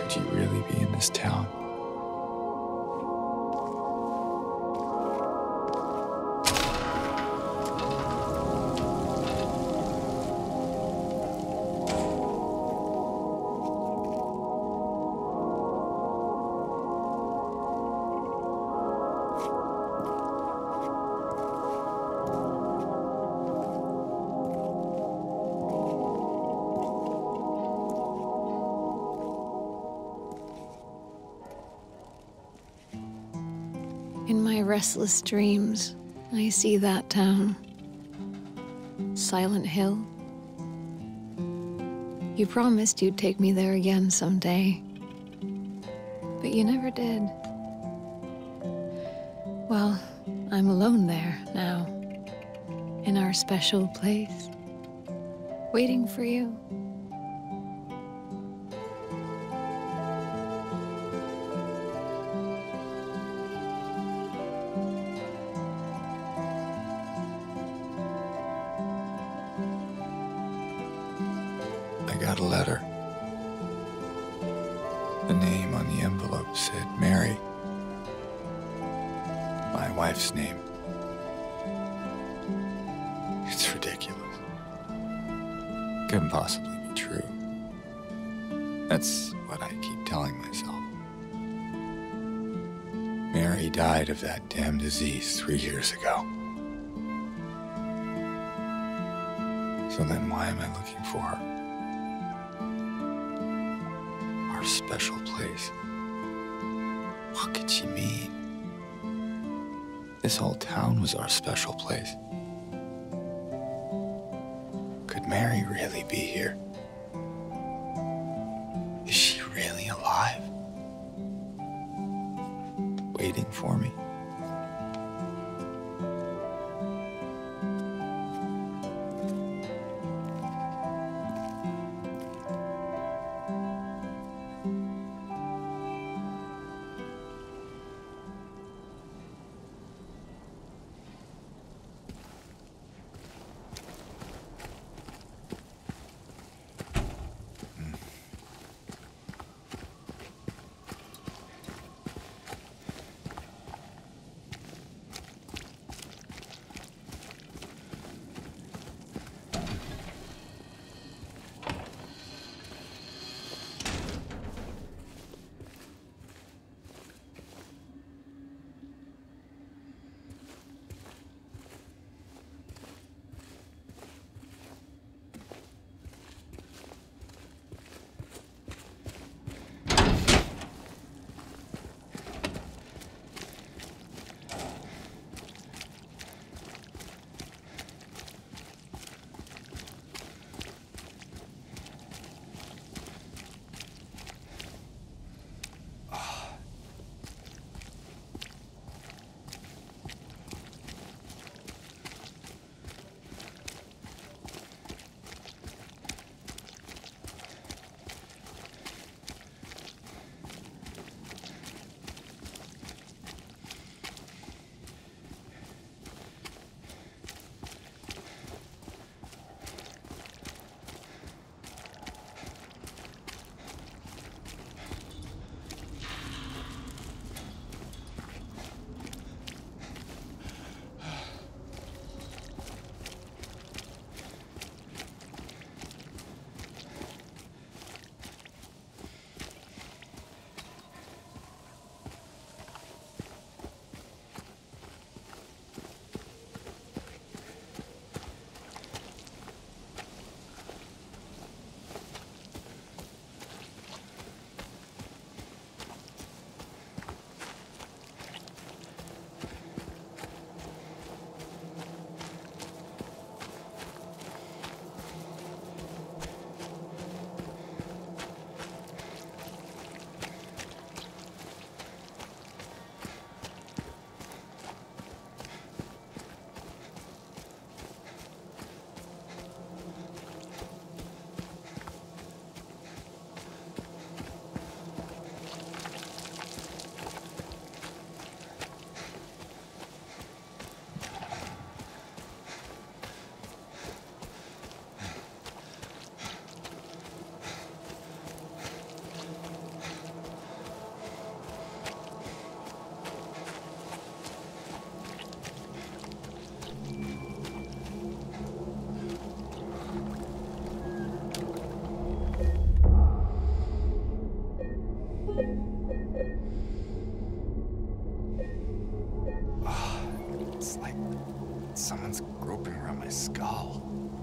Could you really be in this town? In my restless dreams, I see that town. Silent Hill. You promised you'd take me there again someday, but you never did. Well, I'm alone there now, in our special place, waiting for you. I got a letter. The name on the envelope said Mary. My wife's name. It's ridiculous. Couldn't possibly be true. That's what I keep telling myself. Mary died of that damn disease 3 years ago. So then why am I looking for her? Our special place. What could she mean? This whole town was our special place. Could Mary really be here? Is she really alive? Waiting for me? It's like someone's groping around my skull.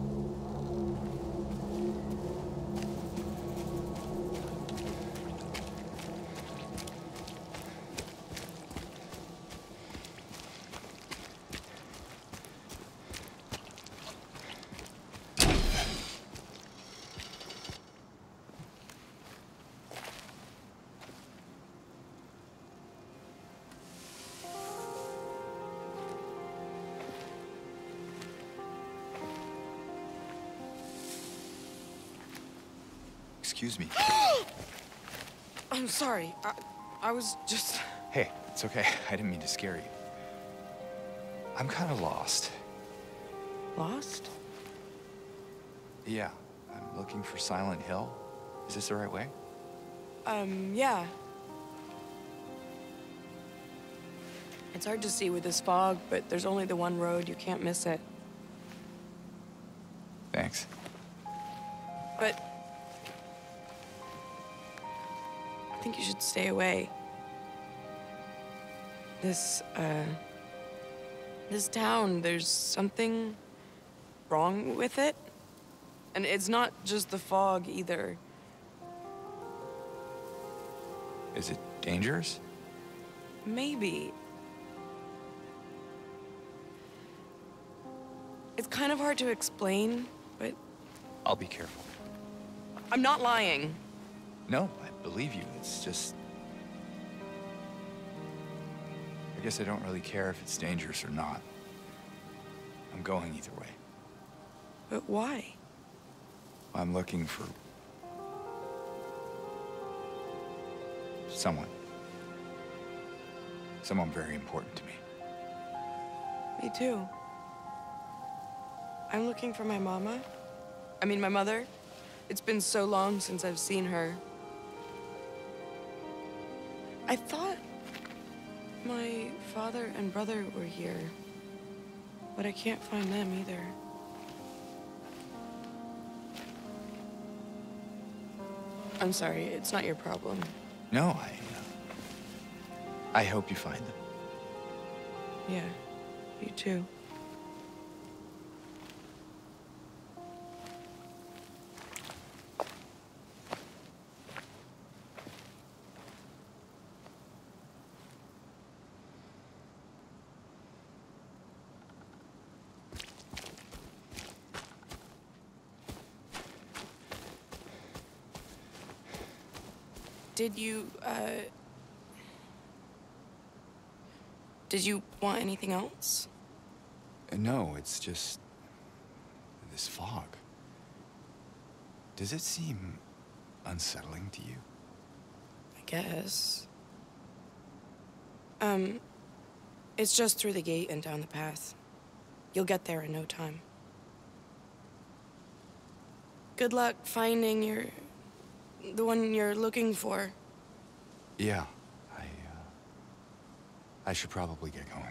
Excuse me. I'm sorry. I was just... Hey, it's okay. I didn't mean to scare you. I'm kind of lost. Lost? Yeah, I'm looking for Silent Hill. Is this the right way? Yeah. It's hard to see with this fog, but there's only the one road. You can't miss it. Thanks. But... I think you should stay away. This town, there's something wrong with it. And it's not just the fog, either. Is it dangerous? Maybe. It's kind of hard to explain, but... I'll be careful. I'm not lying. No, I believe you. It's just... I guess I don't really care if it's dangerous or not. I'm going either way. But why? I'm looking for... someone. Someone very important to me. Me too. I'm looking for my mama. My mother. It's been so long since I've seen her. I thought my father and brother were here, but I can't find them either. I'm sorry, it's not your problem. No, I hope you find them. Yeah, you too. Did you want anything else? No, it's just... this fog. Does it seem unsettling to you? I guess. It's just through the gate and down the path. You'll get there in no time. Good luck finding the one you're looking for. Yeah, I should probably get going.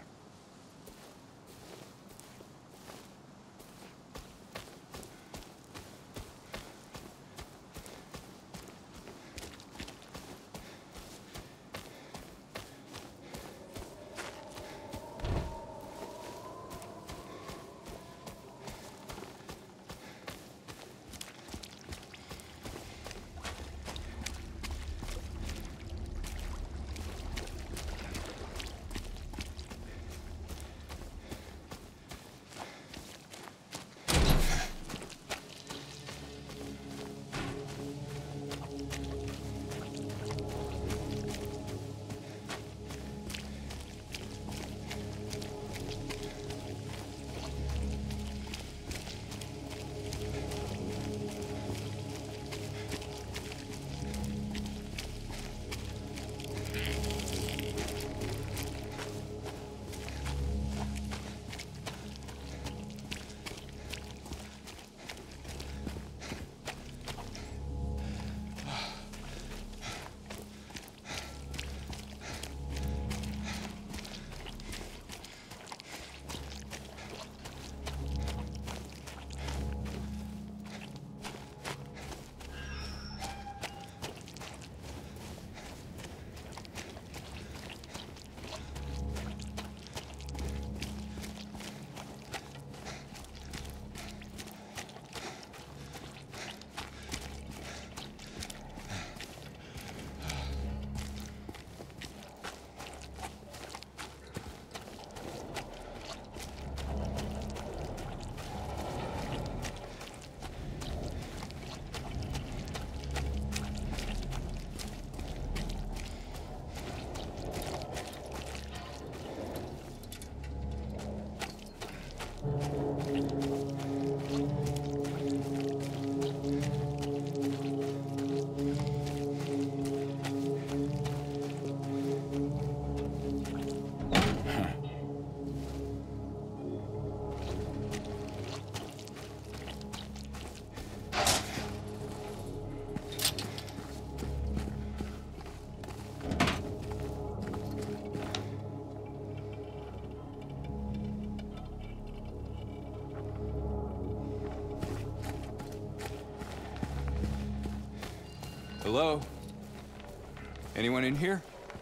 Hello? Anyone in here?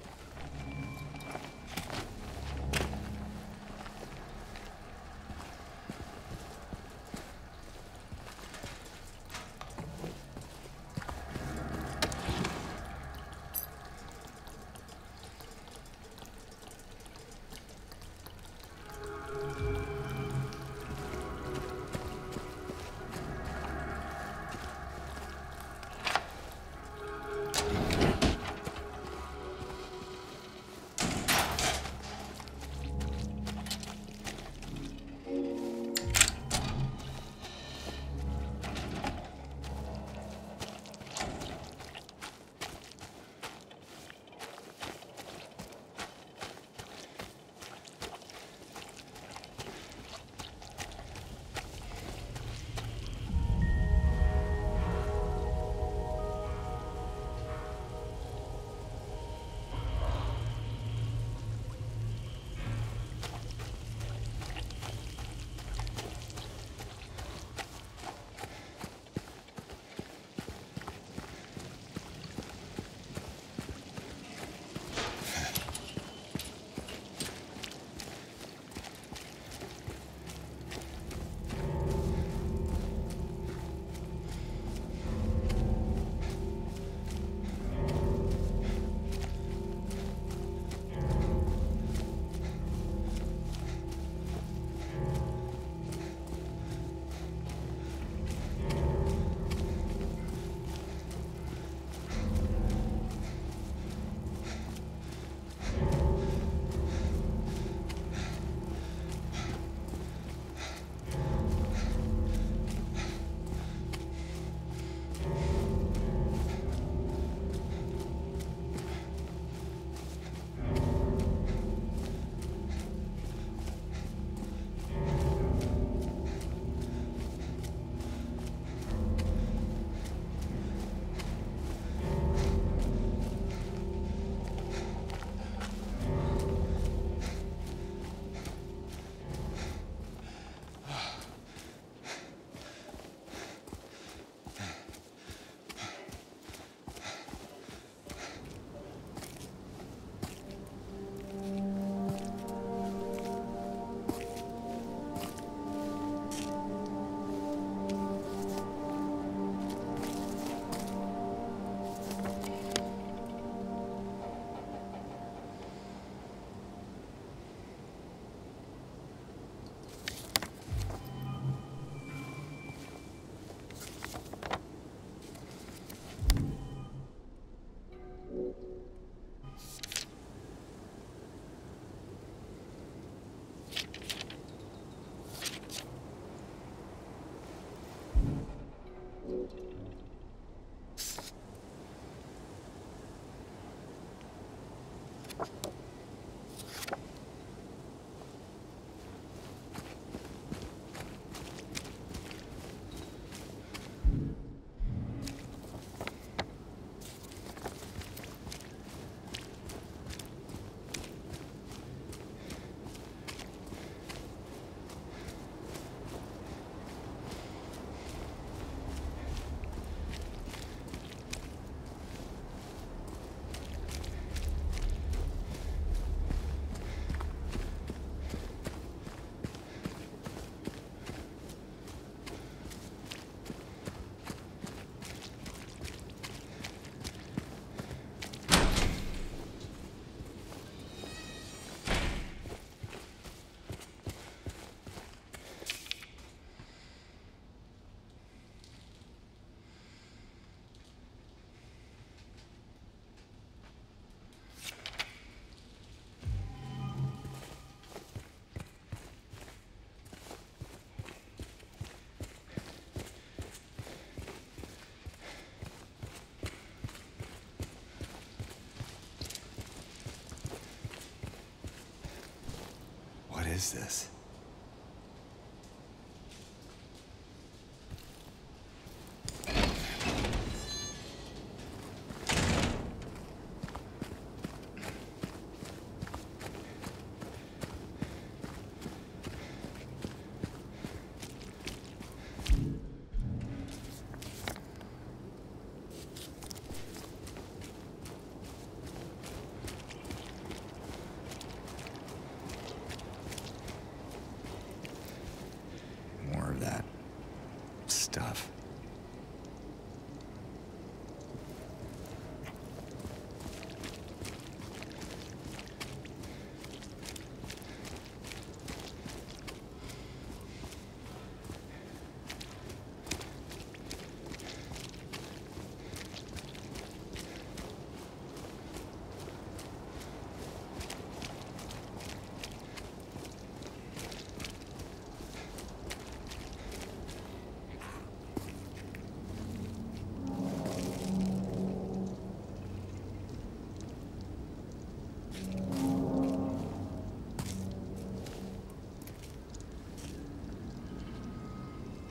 What is this?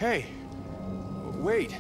Hey, wait.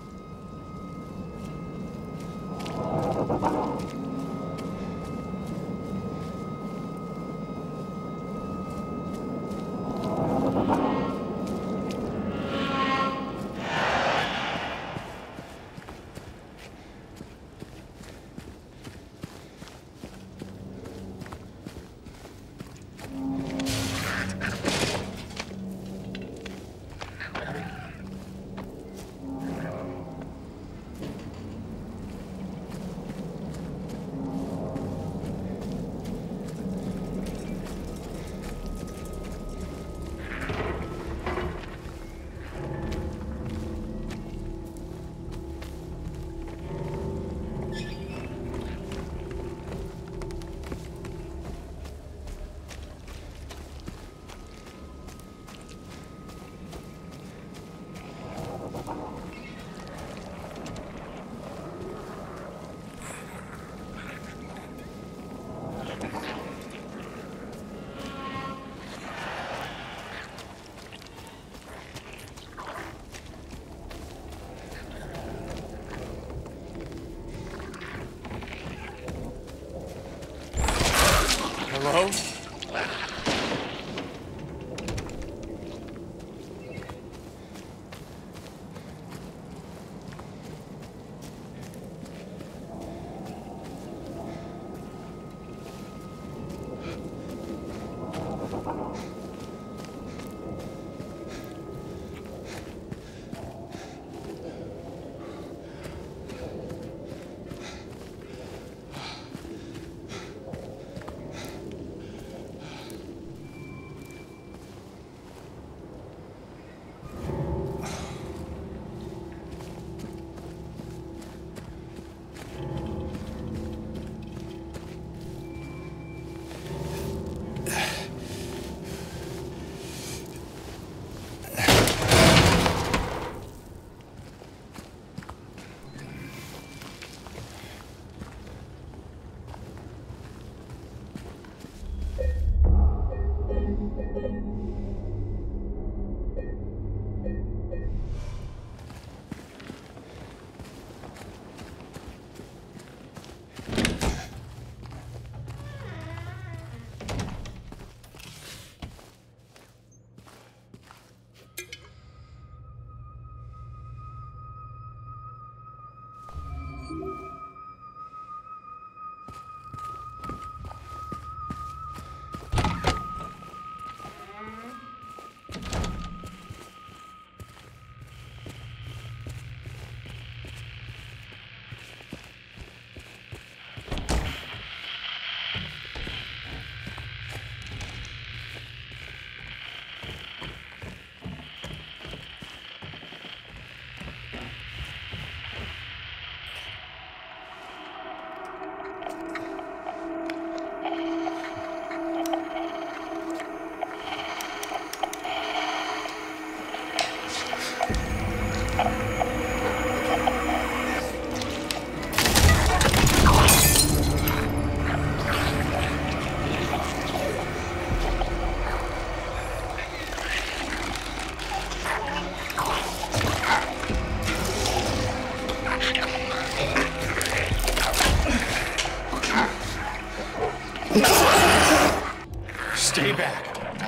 Hello? Stay back.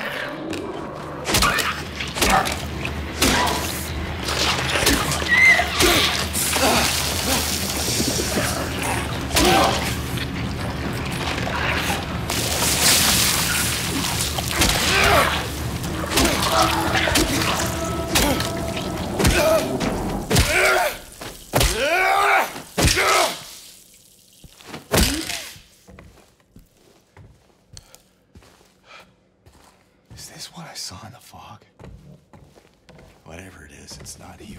Is this what I saw in the fog? Whatever it is, it's not evil.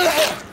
Ugh!